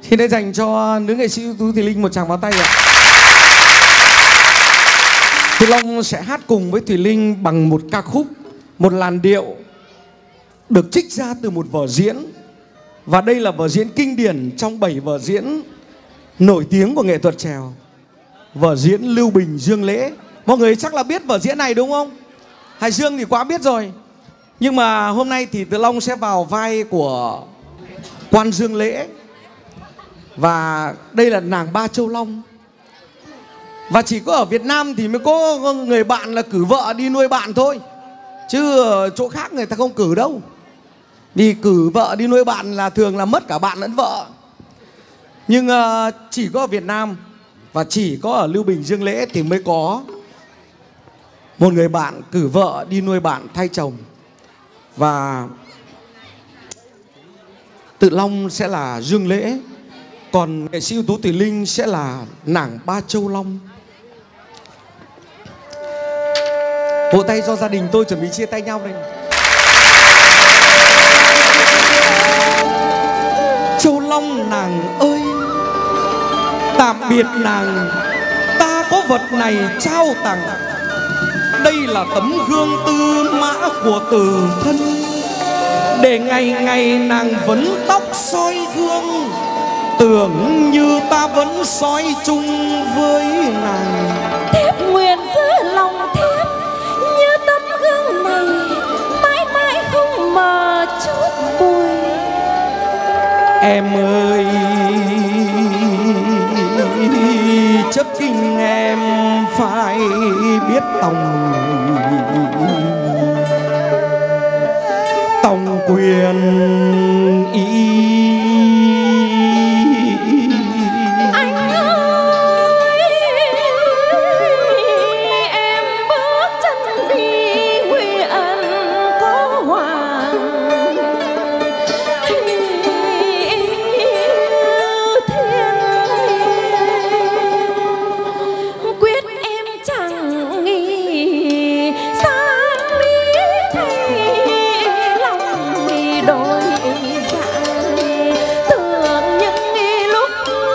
Thì đây dành cho nữ nghệ sĩ ưu tú Thùy Linh một tràng pháo tay ạ. Thì Long sẽ hát cùng với Thùy Linh bằng một ca khúc, một làn điệu được trích ra từ một vở diễn. Và đây là vở diễn kinh điển trong 7 vở diễn nổi tiếng của nghệ thuật chèo. Vở diễn Lưu Bình Dương Lễ. Mọi người chắc là biết vở diễn này đúng không? Hải Dương thì quá biết rồi. Nhưng mà hôm nay thì Từ Long sẽ vào vai của quan Dương Lễ. Và đây là nàng Ba Châu Long. Và chỉ có ở Việt Nam thì mới có người bạn là cử vợ đi nuôi bạn thôi. Chứ ở chỗ khác người ta không cử đâu. Vì cử vợ đi nuôi bạn là thường là mất cả bạn lẫn vợ. Nhưng chỉ có ở Việt Nam và chỉ có ở Lưu Bình Dương Lễ thì mới có một người bạn cử vợ đi nuôi bạn thay chồng. Và Tự Long sẽ là Dương Lễ, còn nghệ sĩ ưu tú Thùy Linh sẽ là nàng Ba Châu Long. Vỗ tay cho gia đình tôi chuẩn bị chia tay nhau đây. Châu Long nàng ơi, tạm biệt nàng, ta có vật này trao tặng. Đây là tấm gương tư mã của từ thân, để ngày ngày nàng vấn tóc soi gương, tưởng như ta vẫn soi chung với nàng. Thiếp nguyện giữ lòng thiếp như tấm gương này, mãi mãi không mờ chút bụi. Em ơi, chấp kinh em phải biết tòng quyền ý. Anh ơi, em bước chân đi nguyện có hoàng thiên. Quyết em chẳng nghĩ sáng lý thay lòng đôi dạ, tưởng những lúc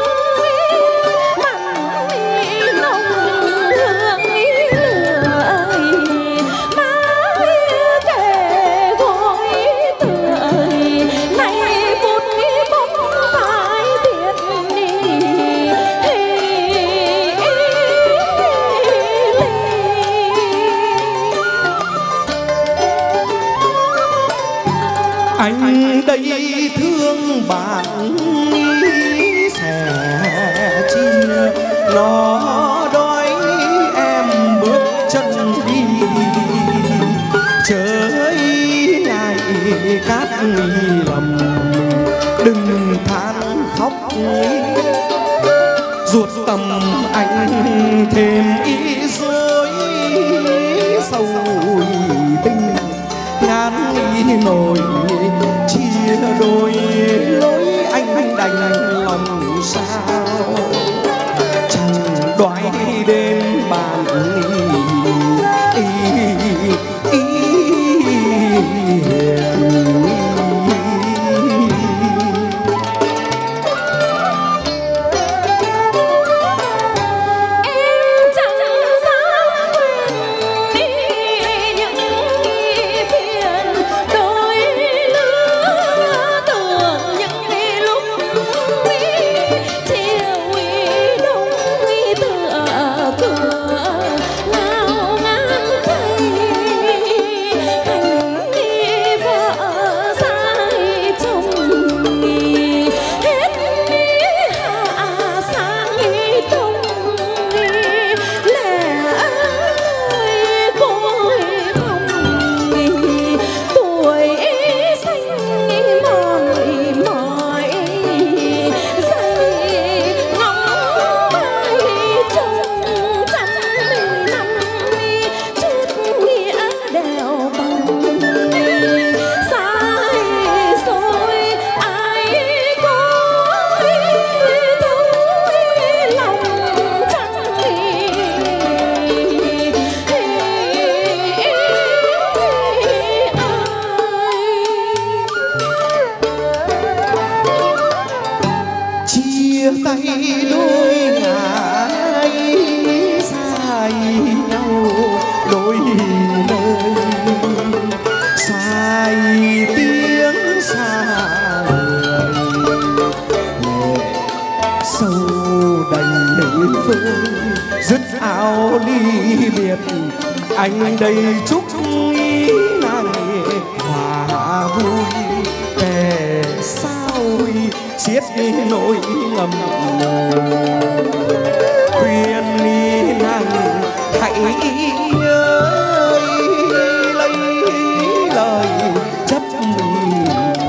mặn nồng hương lửa mãi kề gối tựa nay phút bóng phải biệt đi. Anh đây thương bạn sẻ chia, nó đói em bước chân đi, chớ ngại cát lầm đừng than khóc. Ruột tầm anh thêm ý dối sâu tình ngán nổi chia đôi lối anh đành lòng sao, chẳng đoái đến bàn ý chia tay đôi ngả sai nhau đôi nơi, sai tiếng xa người lệ sâu đành đến phương dứt áo ly biệt. Anh đây chúc ý nàng hòa vui kẻ sao xiết nỗi ngầm khuyên đi nàng hãy nhớ lấy lời chấp mình,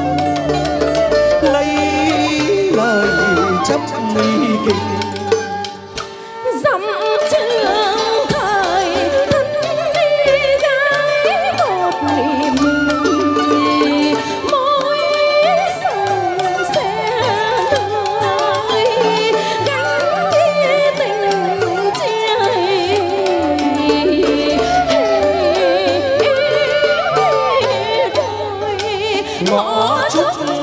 lấy lời chấp mình kinh dặm trường thời thân đi gái một niềm môi sông xe đời gánh đi tình chia đời ngõ chúc